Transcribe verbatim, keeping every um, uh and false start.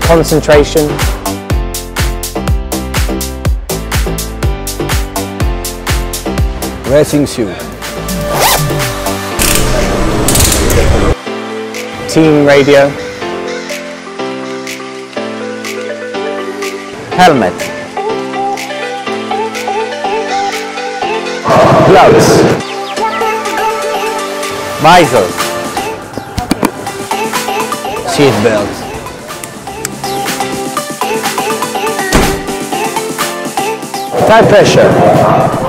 concentration, racing suit, team radio, helmet, gloves, visor, seat belt, tire pressure,